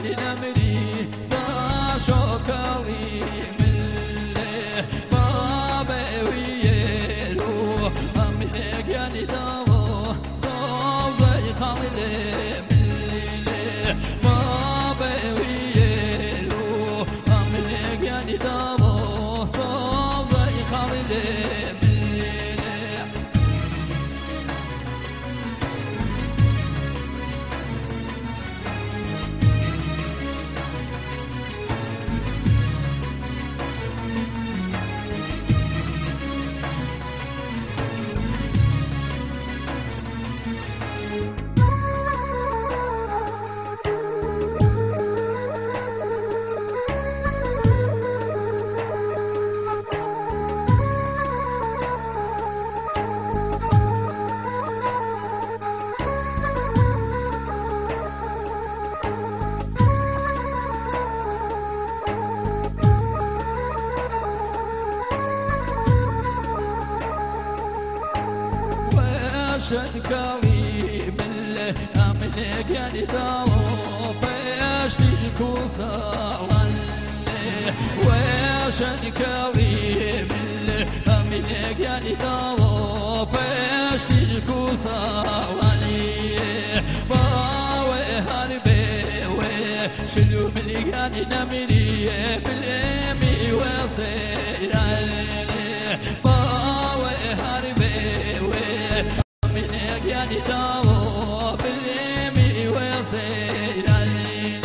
يعني نمري باشوكالي ملي بابي ويرو أملك يعني دالو صوزي خالي ملي بابي ويرو أملك يعني دالو صوزي خالي شنكالي ملي أملك يعني دالو باشتيكو صالي وشنكالي ملي أملك يعني دالو باشتيكو صالي باوي هربي وشلو ملي يعني نمري بالإمي وصيرالي باوي هربي يعني داو باليمي ويصير علينا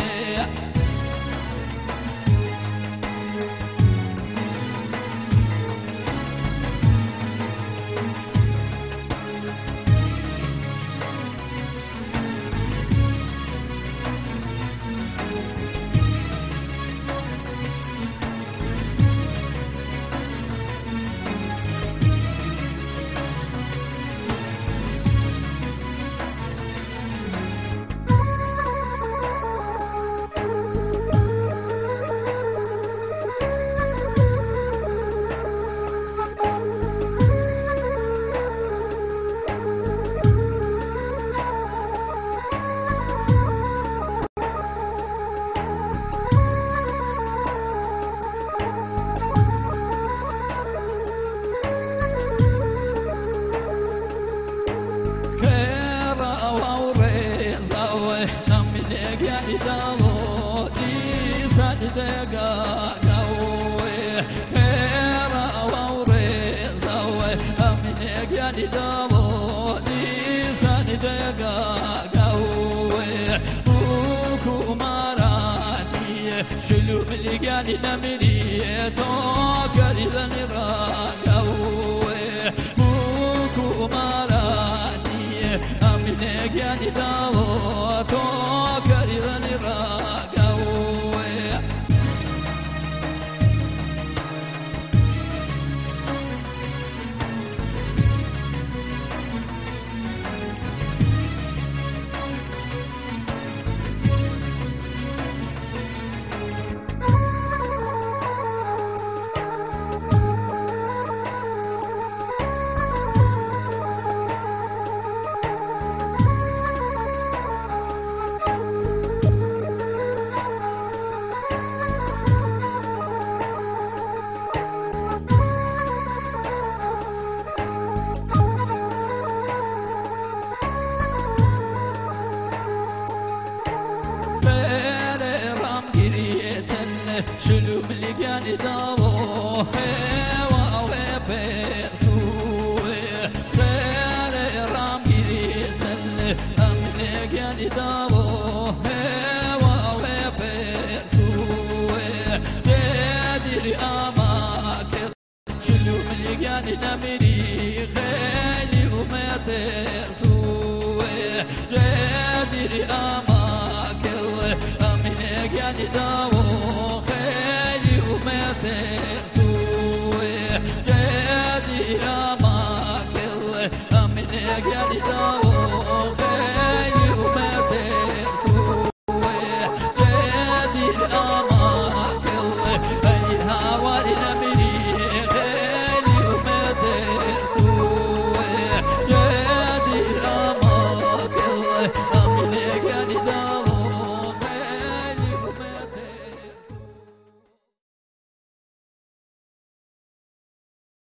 يعني دالو دي صدقا قوي خيرا ووري زوي أمنك يعني دالو دي صدقا قوي بوكو مراني شلو ملي يعني نمري توكر إذا نرا قوي بوكو مراني أمنك يعني دالو شلو ملقاني دالو هوا وبيسوي سير رام جريتن ملقاني دالو هوا وبيسوي جدير أماكن شلو ملقاني نمري غالي وما تسوي جدير أماكن ملقاني دالو تسوي جدي أماكل أمنك يعني داو غالي وما تسوي جدي أماكل أي هواري نمري غالي وما تسوي جدي أماكل